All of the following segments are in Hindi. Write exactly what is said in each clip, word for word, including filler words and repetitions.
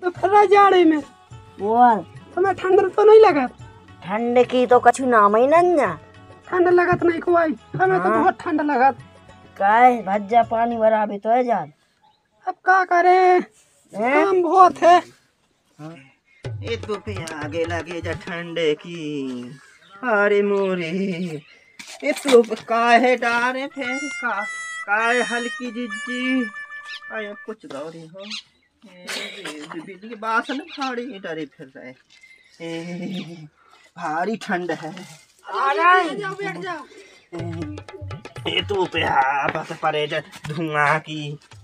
तो फिर जाड़े में बोल तुम्हें ठंड तो नहीं लगा? ठंड की तो कछु नाम ही नहीं। ठंड लगत नहीं कोई, हमें तो बहुत ठंड लगत। काय भज्जा पानी भरा भी तो है जान। अब क्या करें, काम बहुत है। ये तो पे आगे लगे जा ठंडे की। अरे मोरे ये तो काहे डारे फिर का काहे हल्की जिज्जी आया कुछ गौरी हो बिजली के बासन भारी डरे फिर रहे। ए, भारी ठंड है। जाओ बैठ जाओ। ये तो पे बस परे जा धुआं की।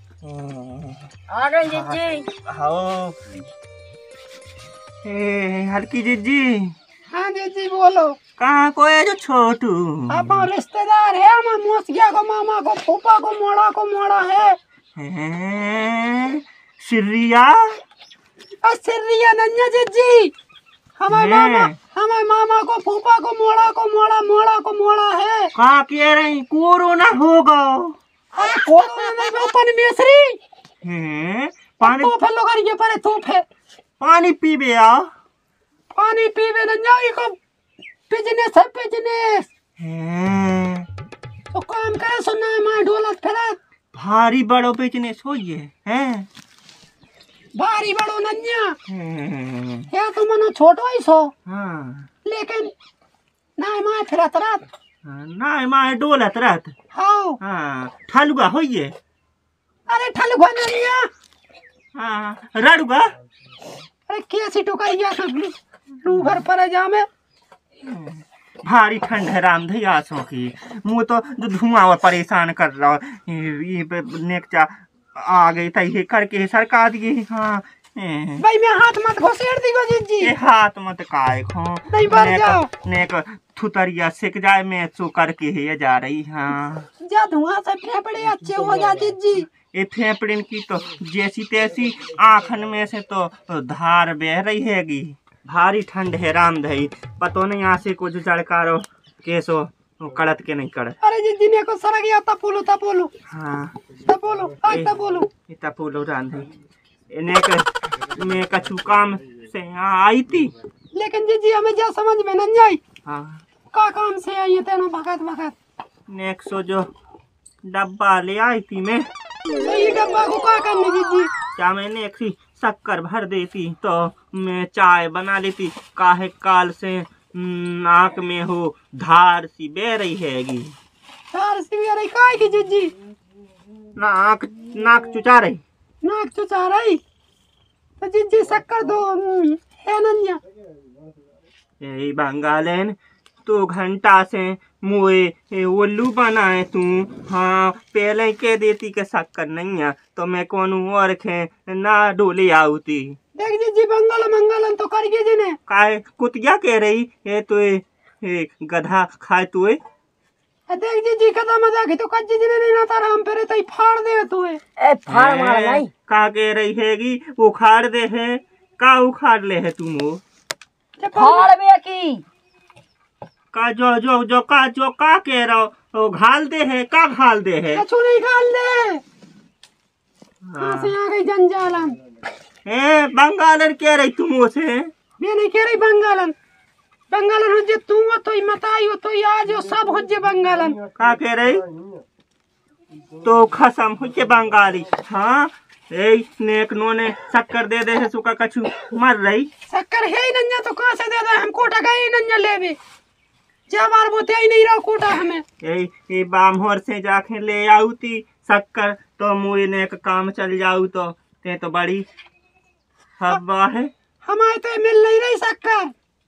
आ गए जीजी। हाँ ए, हल्की जीजी। हाँ जीजी बोलो। कहाँ को है जो छोटू? आप रिश्तेदार है, हमारे मौसिया को, मामा को, फूफा को, मोड़ा को मोड़ा है। हैं? सिरिया और सिरिया नन्या जीजी, हमारे मामा हमारे मामा को, फूफा को, मोड़ा को मोड़ा मोड़ा को मोड़ा है। कहाँ कह रही कोरोना होगा? अरे कोरोना नहीं वो पानी मिसरी हैं? पानी तो फिर लोग ये पर तो फिर पानी पीबे आ पानी पीवे नन्या को बिजनेस है बिजनेस। हैं? तो काम करे सुनना है मां ढोलक फिरत भारी बड़ो बिजनेस हो ये हैं? भारी बड़ो नन्या हैं? या तो मनो छोटो ही सो हाँ लेकिन ना मां फिरत रात ना माँ डोलत रहत। हाँ हाँ ठलुआ हो ये। अरे ठलुआ नन्या हाँ रड़ुआ। अरे कैसी टुकाइया सब लू घर पर जा में भारी ठंड है राम धैयासों की। मुँह तो धुआं और परेशान कर रहा ये नेकचा आ गई तही करके सरका दिए। हाँ भाई मैं हाथ मत घोसेड़ दी गो जीजी। ये हाथ मत काय खो नहीं बढ़ जाओ नेक थुतरिया सिक जाए मैं सो करके है जा रही। हाँ जा धुआं से फेफड़े अच्छे हो गया जीजी। ये फेफड़िन की तो जैसी तैसी आँखन में से तो धार बह रही हैगी। भारी ठंड है राम धई पतो नहीं यहाँ से कुछ चढ़कारो केसो कड़त के नहीं कड़त। अरे जीजी ने को सर गया तपोलो तपोलो। हाँ तपोलो आज तपोलो ये तपोलो रांधे इन्हें मैं कछु काम से यहाँ आई थी लेकिन जीजी हमें जा समझ में नहीं आई। हाँ का काम से आई है तेनो भगत भगत नेक सो जो डब्बा ले आई थी मैं। तो ये डब्बा को का करने जीजी? क्या मैंने एक सी शक्कर भर देती तो मैं चाय बना लेती। काहे काल से नाक में हो धार सी बह रही हैगी। धार सी बह रही काय की जीजी? नाक नाक चुचा रही। नाक चुचा रही तो जीजी शक्कर दो है नन्या। यही बंगालन तो घंटा से मुए उल्लू बनाए तू। हाँ पहले के देती के शक्कर नहीं है तो मैं कौन और खे ना डोले आऊती। देख जीजी बंगाल मंगलन तो कर गए जिने काय कुतिया कह रही है तो ए, गधा खाए तू। देख जीजी कदा मजा की तो कज जिने नहीं ना तारा हम पेरे तई फाड़ दे तू ए फाड़ मार नहीं का कह रही हैगी उखाड़ दे है का उखाड़ ले है तुम वो फाड़ बे की का जो जो जो का जो का कह रहा हो घाल दे है का घाल दे है कछु नहीं घाल दे। कहां से आ गई जंजालन? ए बंगालन कह रही तुम उसे? मैं नहीं कह रही बंगालन। बंगालन हो जे तू हो तो ही मत आई हो तो ही आज हो सब हो जे बंगालन। का कह रही तो खसम हो जे बंगाली। हाँ ए नेक नो ने शक्कर दे दे है सुका कछु मर रही। शक्कर है ही नन्या तो कहां से दे दे? हम कोटा गए नन्या लेवे जा बार बोते ही नहीं रहो कोटा हमें। ए ए बामहोर से जाके ले आऊती शक्कर तो मुझे ने एक काम चल जाऊ तो ते तो बड़ी हवा है। हमारे तो मिल नहीं रही शक्कर।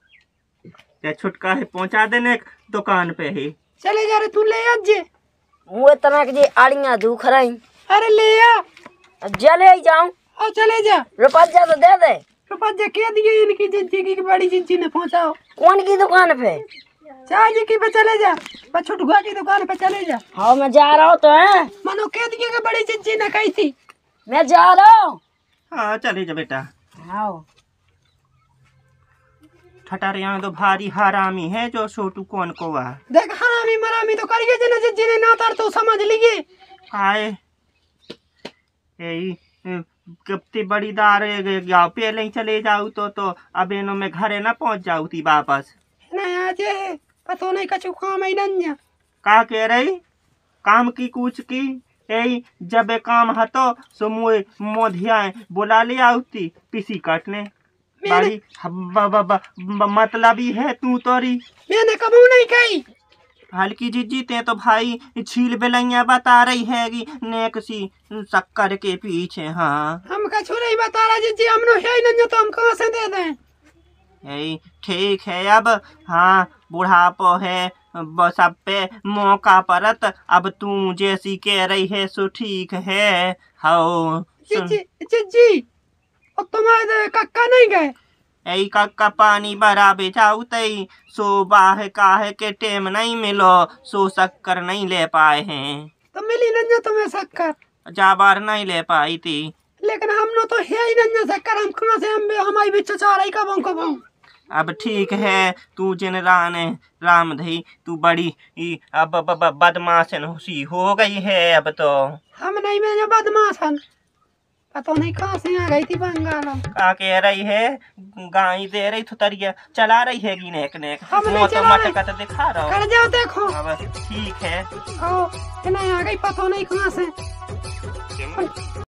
ते छुटका है पहुंचा देने दुकान पे ही। चले जा रे तू ले आ जे। वो तना के आड़ियां दुख रही। अरे ले आ जले ही जाऊं और चले जा। रुपया तो दे दे। रुपया क्या दिए इनकी जिंदगी की बड़ी जिंदगी ने पहुंचाओ। कौन की दुकान पे? चाय जी की पे चले जा। छुटुआ की दुकान पे चले जा। हाँ मैं जा रहा हूँ तो है मनो के दिए के बड़ी जिंदगी ने कही थी मैं जा रहा हूँ। हाँ चले जा बेटा। हाँ ठटार यहाँ तो भारी हरामी है जो छोटू कौन को हुआ। देख हरामी मरामी तो करिए जिन्हें जिन्हें ना तार तो समझ लीजिए। आए यही कितनी बड़ी दार गाँव पहले ही चले जाऊ तो तो अब इनो में घरे ना पहुंच जाऊ थी वापस। नहीं आज पतो नहीं कछु काम ही नन्या। का कह रही काम की कुछ की यही जब ए काम हतो सो मुए मोधिया बुला ले आउती पीसी काटने बारी ब- ब- ब- ब- मतलब ही है तू तोरी। मैंने कबू नहीं कही। हल्की जीजी ते तो भाई छील बेलैया बता रही है कि नेक सी शक्कर के पीछे। हाँ हम कछु नहीं बता रहा जीजी, हमने है ही नन्या तो हम कहाँ से दे दें। यही ठीक है अब। हाँ बुढ़ापो है ब- सब पे मौका परत। अब तू जैसी कह रही है सो ठीक है। हाओ सुन जीजी जीजी और तुम्हारे कक्का नहीं गए। यही का पानी भरा बेचाऊ तई सो बाह काहे के टेम नहीं मिलो सो शक्कर नहीं ले पाए हैं। तो मिली नन्या तुम्हें शक्कर, जाबार नहीं ले पाई थी। लेकिन हमने तो है ही नन्या शक्कर, हम कहाँ से हम हमारी भी चचा रही कबों कबों। अब ठीक है तू जिन रान राम धई तू बड़ी ई अब ब- ब- बदमाश हुसी हो गई है अब तो। हम नहीं मैंने बदमाश हन, पता नहीं कहाँ से आ गई थी बंगाल हम। का कह रही है गाय दे रही तो तरिया चला रही है कि नेक नेक हम नहीं मुँह तो चला रहे। मटकत दिखा रहा कर जाओ देखो। अब ठीक है। ओ नहीं आ गई पता नहीं कहाँ से।